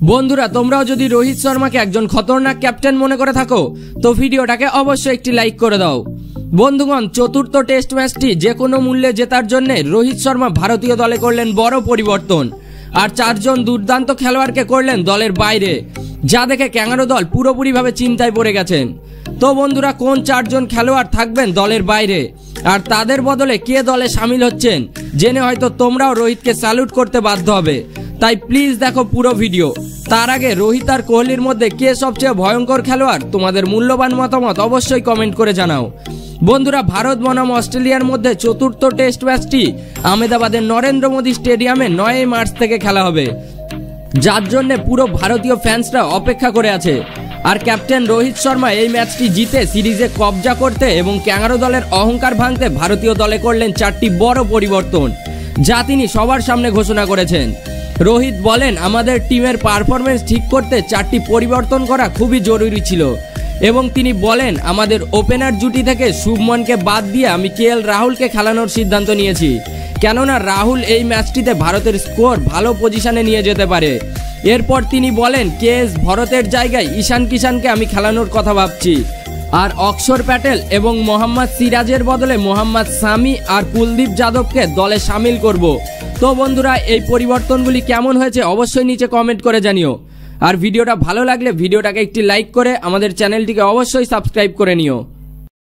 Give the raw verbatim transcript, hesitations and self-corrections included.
বন্ধুরা তোমরাও যদি রোহিত শর্মাকে একজন খতরনাক ক্যাপ্টেন মনে করে থাকো তো ভিডিওটাকে অবশ্যই একটি লাইক করে দাও। বন্ধুগণ, চতুর্থ টেস্ট ম্যাচটি যে কোনো মূল্যে জেতার জন্য রোহিত শর্মা ভারতীয় দলে করলেন বড় পরিবর্তন, আর চারজন দুর্দান্ত খেলোয়াড়কে করলেন দলের বাইরে, যা দেখে ক্যাঙ্গারু দল পুরোপুরিভাবে চিন্তায় পড়ে গেছেন। তো বন্ধুরা, কোন চারজন খেলোয়াড় থাকবেন দলের বাইরে আর তাদের বদলে কে দলে সামিল হচ্ছেন জেনে হয়তো তোমরাও রোহিতকে স্যালুট করতে বাধ্য হবে, তাই প্লিজ দেখো পুরো ভিডিও। তার আগে রোহিত আর কোহলির মধ্যে কে সবচেয়ে ভয়ঙ্কর খেলোয়াড়, তোমাদের মূল্যবান মতামত অবশ্যই কমেন্ট করে জানাও। বন্ধুরা, ভারত বনাম অস্ট্রেলিয়ার মধ্যে চতুর্থ টেস্ট ম্যাচটি আহমেদাবাদের নরেন্দ্র মোদী স্টেডিয়ামে নয়ই মার্চ থেকে খেলা হবে, যার জন্য পুরো ভারতীয় ফ্যান্সরা অপেক্ষা করে আছে। আর ক্যাপ্টেন রোহিত শর্মা এই ম্যাচটি জিতে সিরিজে কবজা করতে এবং ক্যাঙ্গারু দলের অহংকার ভাঙতে ভারতীয় দলে করলেন চারটি বড় পরিবর্তন, যা তিনি সবার সামনে ঘোষণা করেছেন। রোহিত বলেন, আমাদের টিমের পারফরমেন্স ঠিক করতে চারটি পরিবর্তন করা খুবই জরুরি ছিল এবং তিনি বলেন, আমাদের ওপেনার জুটি থেকে শুভমনকে বাদ দিয়ে আমি কে এল রাহুলকে খেলানোর সিদ্ধান্ত নিয়েছি, কেননা রাহুল এই ম্যাচটিতে ভারতের স্কোর ভালো পজিশনে নিয়ে যেতে পারে। এরপর তিনি বলেন, কে এস ভরতের জায়গায় ঈশান কিষানকে আমি খেলানোর কথা ভাবছি, আর অক্ষর প্যাটেল এবং মোহাম্মদ সিরাজের বদলে মোহাম্মদ সামি আর কুলদীপ যাদবকে দলে সামিল করব। তো বন্ধুরা, এই পরিবর্তনগুলি কেমন হয়েছে অবশ্যই নিচে কমেন্ট করে জানিও, আর ভিডিওটা ভালো লাগলে ভিডিওটাকে একটি লাইক করে আমাদের চ্যানেলটিকে অবশ্যই সাবস্ক্রাইব করে নিও।